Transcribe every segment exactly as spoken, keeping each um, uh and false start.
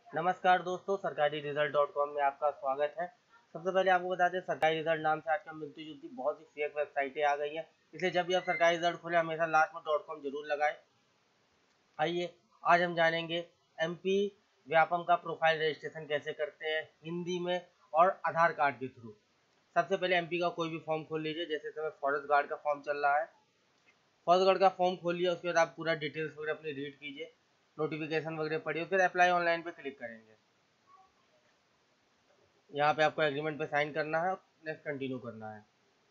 नमस्कार दोस्तों, सरकारी रिजल्ट डॉट कॉम में आपका स्वागत है। सबसे पहले आपको बता दें, सरकारी रिजल्ट नाम से आजकल मिलती जुलती बहुत सी फेक वेबसाइटें आ गई हैं, इसलिए जब भी आप सरकारी रिजल्ट खोले हमेशा लास्ट में डॉट कॉम जरूर लगाएं। आइए आज हम जानेंगे एमपी व्यापम का प्रोफाइल रजिस्ट्रेशन कैसे करते हैं हिंदी में और आधार कार्ड के थ्रू। सबसे पहले एमपी का कोई भी फॉर्म खोल लीजिए। जैसे समय फॉरेस्ट गार्ड का फॉर्म चल रहा है, फॉरेस्ट गार्ड का फॉर्म खोल लिया, उसके बाद आप पूरा डिटेल्स वगैरह अपनी रीड कीजिए, नोटिफिकेशन वगैरह पढ़िए, फिर अप्लाई ऑनलाइन पे क्लिक करेंगे। यहाँ पे आपको एग्रीमेंट पे साइन करना है, नेक्स्ट कंटिन्यू करना है।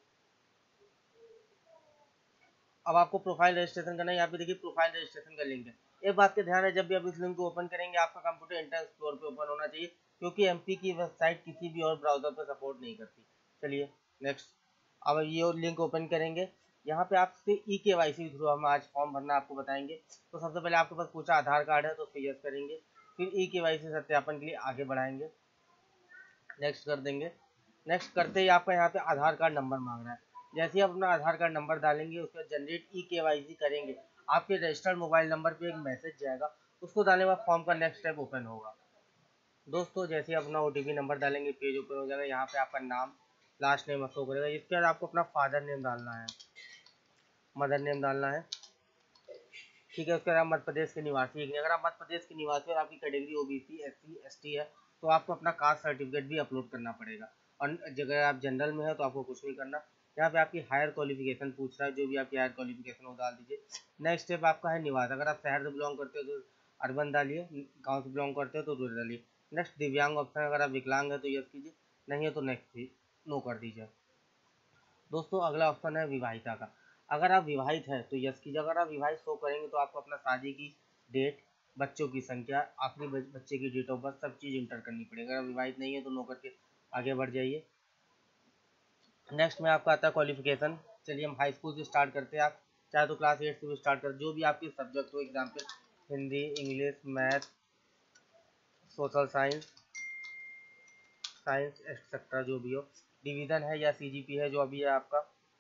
अब आपको प्रोफाइल रजिस्ट्रेशन करना है। यहाँ पे देखिए प्रोफाइल रजिस्ट्रेशन का लिंक है। एक बात का ध्यान है, जब भी आप इस लिंक को ओपन करेंगे आपका कंप्यूटर इंटरनेट एक्सप्लोरर पे ओपन होना चाहिए, क्योंकि एमपी की वेबसाइट किसी भी और ब्राउजर पे सपोर्ट नहीं करती। चलिए नेक्स्ट, अब ये लिंक ओपन करेंगे। यहाँ पे आपसे ई के वाई सी थ्रू हम आज फॉर्म भरना आपको बताएंगे। तो सबसे पहले आपके पास पूछा आधार कार्ड है तो उस पर यस करेंगे, फिर ई के वाई सी सत्यापन के लिए आगे बढ़ाएंगे, नेक्स्ट कर देंगे। नेक्स्ट करते ही आपका यहाँ पे आधार कार्ड नंबर मांग रहा है। जैसे ही आप अपना आधार कार्ड नंबर डालेंगे, उसके बाद जनरेट ई के वाई सी करेंगे, आपके रजिस्टर्ड मोबाइल नंबर पे एक मैसेज जाएगा, उसको डालने के बाद फॉर्म का नेक्स्ट स्टेप ओपन होगा। दोस्तों जैसे ही अपना ओ टी पी नंबर डालेंगे पेज ओपन हो जाएगा। यहाँ पे आपका नाम, लास्ट नेम शो करेगा। इसके बाद आपको अपना फादर नेम डालना है, मदर नेम डालना है, ठीक है। उसके बाद आप मध्य प्रदेश के निवासी है। अगर आप मध्य प्रदेश के निवासी और आपकी category OBC S C S T है तो आपको अपना कास्ट सर्टिफिकेट भी अपलोड करना पड़ेगा। और अगर आप जनरल में है तो आपको कुछ नहीं करना। यहाँ पे आपकी हायर क्वालिफिकेशन पूछ रहा है, जो भी आपकी हायर क्वालिफिकेशन वो डाल दीजिए। नेक्स्ट स्टेप आपका है निवास। अगर आप शहर से बिलोंग करते हो तो अर्बन डालिए, गाँव से बिलोंग करते हो तो रूरल डालिए। नेक्स्ट दिव्यांग ऑप्शन, अगर आप विकलांग है तो यस कीजिए, नहीं है तो नेक्स्ट नो कर दीजिए। दोस्तों अगला ऑप्शन है विवाहिता का। अगर आप विवाहित हैं तो यस कीजिए। अगर आप विवाहित शो करेंगे तो आपको अपना शादी की डेट, बच्चों की संख्या, आखिरी बच्चे की डेट ऑफ बर्थ, सब चीज़ इंटर करनी पड़ेगी। अगर आप विवाहित नहीं है तो नो करके आगे बढ़ जाइए। नेक्स्ट में आपका आता है क्वालिफिकेशन। चलिए हम हाई स्कूल से स्टार्ट करते हैं। आप चाहे तो क्लास एट से भी स्टार्ट कर, जो भी आपके सब्जेक्ट हो, example Hindi, English, math, social science, science etcetera जो भी हो। डिवीज़न है या सी जी पी है, जो अभी है आपका,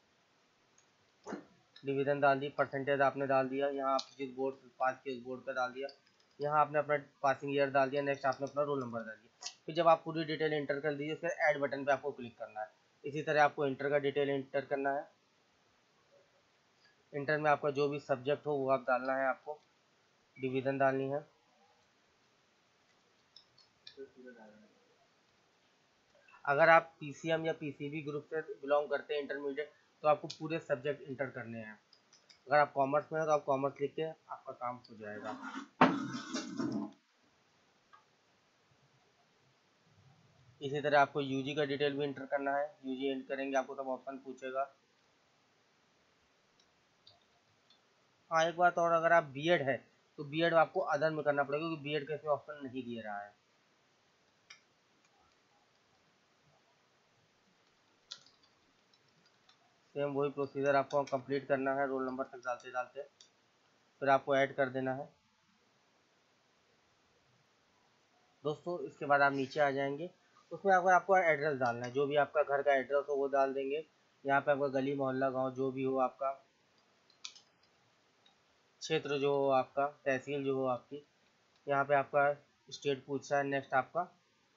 डिवीज़न डाल दी, परसेंटेज आपने डाल दिया, यहाँ आप जिस बोर्ड से पास किए उस बोर्ड का डाल दिया, यहाँ आपने अपना पासिंग ईयर डाल दिया। नेक्स्ट आपने अपना रोल नंबर डाल दिया। फिर जब आप पूरी डिटेल इंटर कर दीजिए, फिर ऐड बटन पे आपको क्लिक करना है। इसी तरह आपको इंटर का डिटेल इंटर करना है। इंटर में आपका जो भी सब्जेक्ट हो वो आप डालना है, आपको डिवीज़न डालनी है। अगर आप पी सी एम या पी सी बी ग्रुप से बिलोंग करते हैं इंटरमीडिएट, तो आपको पूरे सब्जेक्ट इंटर करने हैं। अगर आप कॉमर्स में है तो आप कॉमर्स लिख के आपका काम हो जाएगा। इसी तरह आपको यूजी का डिटेल भी इंटर करना है। यूजी एंटर करेंगे आपको सब ऑप्शन पूछेगा। हाँ एक बात और, अगर आप बीएड है तो बीएड आपको अदर में करना पड़ेगा, क्योंकि बीएड का इसमें ऑप्शन नहीं दे रहा है। सेम वही प्रोसीजर आपको कंप्लीट करना है, रोल नंबर तक डालते डालते फिर आपको ऐड कर देना है। दोस्तों इसके बाद आप नीचे आ जाएंगे, उसमें अगर आपको एड्रेस डालना है, जो भी आपका घर का एड्रेस हो वो डाल देंगे। यहाँ पे आपका गली मोहल्ला गांव जो भी हो, आपका क्षेत्र जो हो, आपका तहसील जो हो आपकी, यहाँ पे आपका स्टेट पूछ रहा है। नेक्स्ट आपका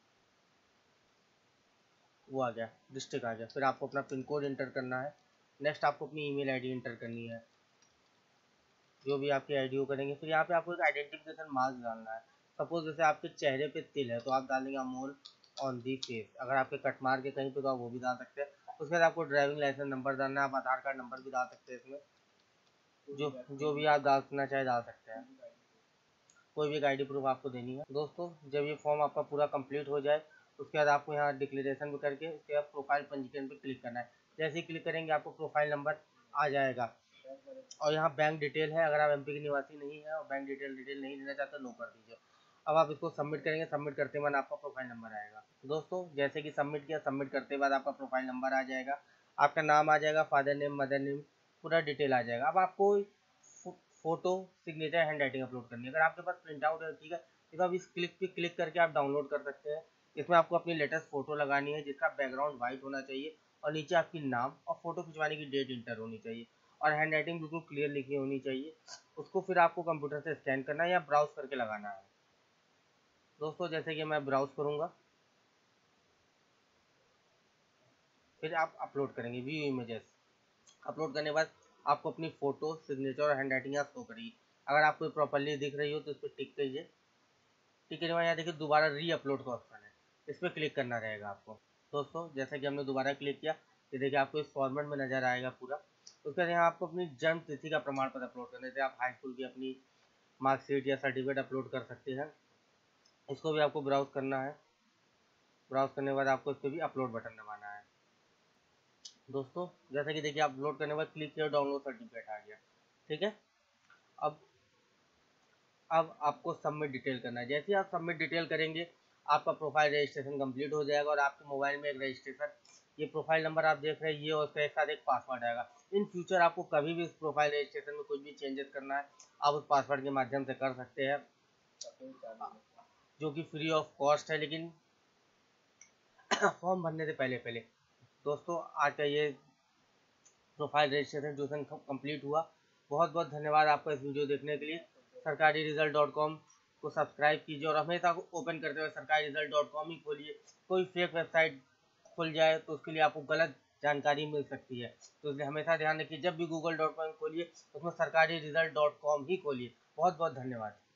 वो आ गया, डिस्ट्रिक्ट आ गया। फिर आपको अपना पिन कोड इंटर करना है। नेक्स्ट आपको अपनी ईमेल आईडी इंटर करनी है, जो भी आपकी आईडी हो करेंगे। फिर यहाँ पे आपको एक आइडेंटिफिकेशन मार्क डालना है। सपोज जैसे आपके चेहरे पे तिल है तो आप डालेंगे अमोल ऑन दी फेस। अगर आपके कट मार के कहीं पे तो आप वो भी डाल सकते हैं। उसके बाद आपको ड्राइविंग लाइसेंस नंबर डालना है। आप आधार कार्ड नंबर भी डाल सकते हैं इसमें, जो जो भी आप डालना चाहे डाल सकते हैं। कोई भी आईडी प्रूफ आपको देनी है। दोस्तों जब ये फॉर्म आपका पूरा कंप्लीट हो जाए, उसके बाद आपको यहाँ डिक्लेरेशन भी करके उसके बाद प्रोफाइल पंजीकरण पे क्लिक करना है। जैसे ही क्लिक करेंगे आपको प्रोफाइल नंबर आ जाएगा, और यहाँ बैंक डिटेल है। अगर आप एमपी के निवासी नहीं है और बैंक डिटेल डिटेल नहीं देना चाहते नो कर दीजिए। अब आप इसको सबमिट करेंगे, सबमिट करते बाद आपका प्रोफाइल नंबर आएगा। दोस्तों जैसे कि सबमिट किया, सबमिट करते बाद आपका प्रोफाइल नंबर आ जाएगा, आपका नाम आ जाएगा, फादर नेम, मदर नेम, पूरा डिटेल आ जाएगा। अब आपको photo, signature, handwriting upload करनी है। अगर आपके पास प्रिंट आउट है ठीक है, तो आप इस क्लिक पे क्लिक करके आप डाउनलोड कर सकते हैं। इसमें आपको अपनी लेटेस्ट फोटो लगानी है, जिसका बैकग्राउंड वाइट होना चाहिए और नीचे आपकी नाम और फोटो खिंचवाने की डेट इंटर होनी चाहिए, और हैंड राइटिंग बिल्कुल क्लियर लिखी होनी चाहिए। उसको फिर आपको कंप्यूटर से स्कैन करना है या ब्राउज करके लगाना है। दोस्तों जैसे कि मैं ब्राउज करूँगा, फिर आप अपलोड करेंगे व्यू इमेजेस। अपलोड करने के बाद आपको अपनी फ़ोटो, सिग्नेचर और हैंड राइटिंग यहाँ शो करेगी। अगर आपको प्रॉपरली दिख रही हो तो इस पर टिक कीजिए। टिक करने के बाद यहाँ देखिए दोबारा री अपलोड का ऑप्शन है, इस पर क्लिक करना रहेगा आपको। दोस्तों जैसे कि हमने दोबारा क्लिक किया, ये देखिए आपको इस फॉर्मेट में नज़र आएगा पूरा। उसके बाद यहाँ आपको अपनी जन्म तिथि का प्रमाण पत्र अपलोड करना है। जैसे आप हाई स्कूल की अपनी मार्कशीट या सर्टिफिकेट अपलोड कर सकते हैं। इसको भी आपको ब्राउज करना है। ब्राउज करने के बाद आपको इस पर भी अपलोड बटन दबाना है। दोस्तों जैसा कि देखिए आप अपलोड करने के बाद क्लिक किया, डाउनलोड सर्टिफिकेट आ गया। ठीक है, अब अब आपको सबमिट डिटेल करना है। जैसे आप सबमिट डिटेल करेंगे, आपका प्रोफाइल रजिस्ट्रेशन कंप्लीट हो जाएगा और आपके मोबाइल में एक रजिस्ट्रेशन, ये प्रोफाइल नंबर आप देख रहे हैं, ये और उसके एक साथ एक पासवर्ड आएगा। इन फ्यूचर आपको कभी भी इस प्रोफाइल रजिस्ट्रेशन में कुछ भी चेंजेस करना है, आप उस पासवर्ड के माध्यम से कर सकते हैं, जो कि फ्री ऑफ कॉस्ट है, लेकिन फॉर्म भरने से पहले पहले। दोस्तों आज का ये प्रोफाइल रजिस्ट्रेशन ट्यूशन कंप्लीट हुआ। बहुत बहुत धन्यवाद आपका इस वीडियो देखने के लिए। सरकारी रिजल्ट डॉट कॉम को सब्सक्राइब कीजिए और हमेशा ओपन करते हुए सरकारी रिजल्ट डॉट कॉम ही खोलिए। कोई फेक वेबसाइट खुल जाए तो उसके लिए आपको गलत जानकारी मिल सकती है, तो इसलिए हमेशा ध्यान रखिए, जब भी गूगल डॉट कॉम खोलिए उसमें सरकारी रिजल्ट डॉट कॉम ही खोलिए। बहुत बहुत धन्यवाद।